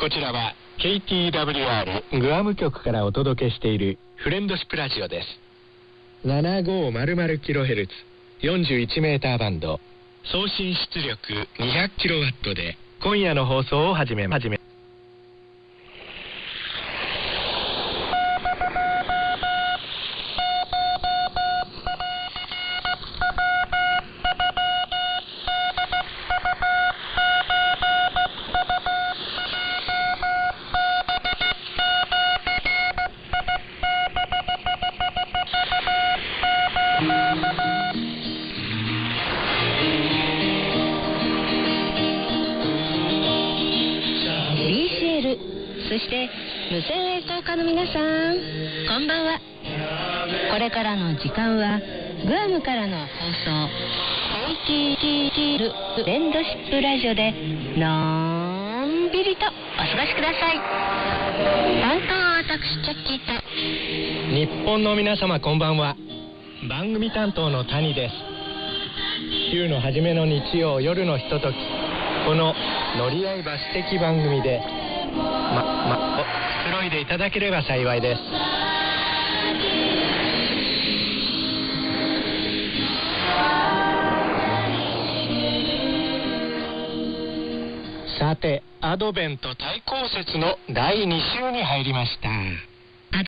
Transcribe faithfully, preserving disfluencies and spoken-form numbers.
こちらは ケーティーダブリューアール グアム局からお届けしているフレンドシップラジオです。 ななごーまるまるキロヘルツ よんじゅういちメーターバンド、送信出力 にひゃくキロワット で今夜の放送を始め始めそして無線栄光課の皆さん、こんばんは。これからの時間はグアムからの放送 ケーティーティー フレンドシップラジオでのんびりとお過ごしください。担当は私チャッキーと。 日本の皆様こんばんは。番組担当の谷です。週の初めの日曜夜のひととき、この乗り合いバス的番組でま、ま、おくつろいでいただければ幸いです。さて、アドベント対抗節のだいに週に入りました。